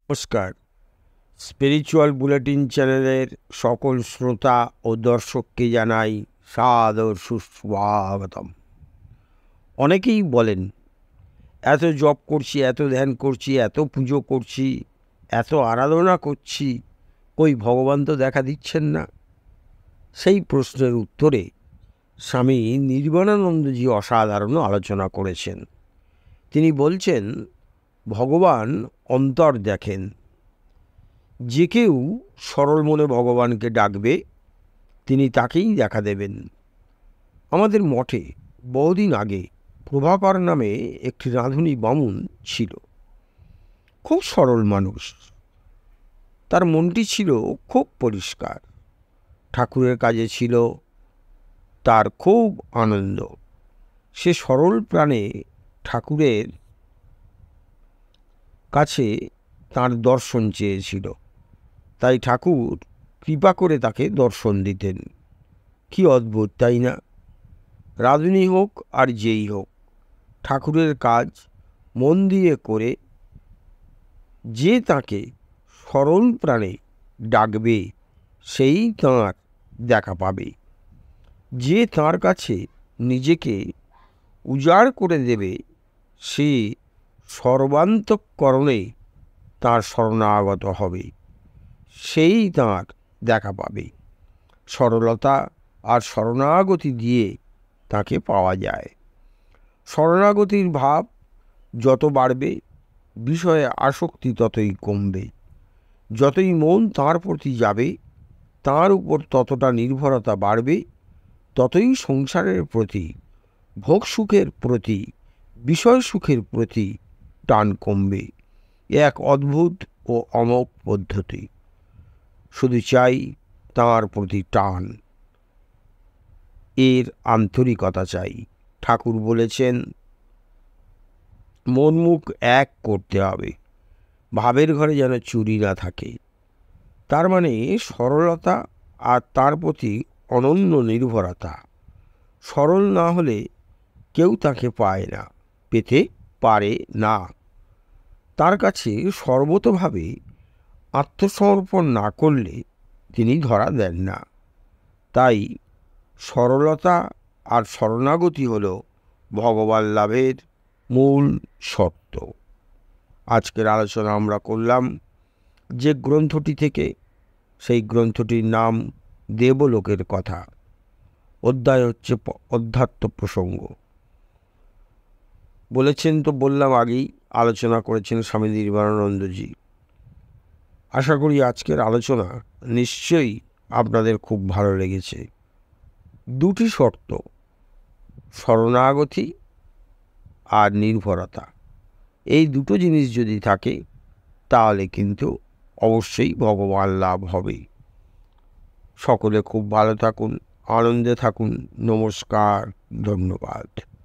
নমস্কার। Spiritual bulletin চ্যানেলের সকল শ্রোতা ও দর্শককে জানাই সাদর সুস্বাগতম। অনেকেই বলেন, এত জপ করছি, এত ধ্যান করছি, এত পুজো করছি, এত আরাধনা করছি, কই ভগবান তো দেখা দিচ্ছেন না। সেই প্রশ্নের উত্তরে স্বামী নির্বাণানন্দজি অসাধারণ আলোচনা করেছেন। তিনি বলছেন, ভগবান অন্তর দেখেন। যে কেউ সরল মনে ভগবানকে ডাকবে, তিনি তাকেই দেখা দেবেন। আমাদের মঠে বহুদিন আগে প্রভাকর নামে একটি রাঁধুনি বামুন ছিল। খুব সরল মানুষ। তার মনটি ছিল খুব পরিষ্কার। ঠাকুরের কাজে ছিল তার খুব আনন্দ। সে সরল প্রাণে ঠাকুরের কাছে তার দর্শন চেয়েছিল। তাই ঠাকুর কৃপা করে তাকে দর্শন দিতেন। কি অদ্ভুত, তাই না? রাঁধুনি হোক আর যেই হোক, ঠাকুরের কাজ মন দিয়ে করে যে তাকে সরল প্রাণে ডাকবে, সেই তাঁর দেখা পাবে। যে তাঁর কাছে নিজেকে উজাড় করে দেবে, সে সর্বান্তঃকরণে তাঁর শরণাগত হবে, সেই তাঁর দেখা পাবে। সরলতা আর শরণাগতি দিয়ে তাকে পাওয়া যায়। শরণাগতির ভাব যত বাড়বে, বিষয়ে আসক্তি ততই কমবে। যতই মন তাঁর প্রতি যাবে, তাঁর উপর ততটা নির্ভরতা বাড়বে, ততই সংসারের প্রতি, ভোগ সুখের প্রতি, বিষয় সুখের প্রতি টান কমবে। এক অদ্ভুত ও অমোঘ পদ্ধতি। শুধু চাই তাঁর প্রতি টান, এর আন্তরিকতা চাই। ঠাকুর বলেছেন, মন মুখ এক করতে হবে, ভাবের ঘরে যেন চুরি না থাকে। তার মানে সরলতা আর তার প্রতি অনন্য নির্ভরতা। সরল না হলে কেউ তাকে পায় না, পেতে পারে না। তার কাছে সর্বতোভাবে আত্মসমর্পণ না করলে তিনি ধরা দেন না। তাই সরলতা আর শরণাগতি হল ভগবান লাভের মূল শর্ত। আজকের আলোচনা আমরা করলাম যে গ্রন্থটি থেকে, সেই গ্রন্থটির নাম দেবলোকের কথা। অধ্যায় হচ্ছে অধ্যাত্ম প্রসঙ্গ। বলেছেন তো বললাম আগেই, আলোচনা করেছেন স্বামী নির্বাণানন্দজি। আশা করি আজকের আলোচনা নিশ্চয়ই আপনাদের খুব ভালো লেগেছে। দুটি শর্ত, শরণাগতি আর নির্ভরতা, এই দুটো জিনিস যদি থাকে, তাহলে কিন্তু অবশ্যই ভগবান লাভ হবে। সকলে খুব ভালো থাকুন, আনন্দে থাকুন। নমস্কার, ধন্যবাদ।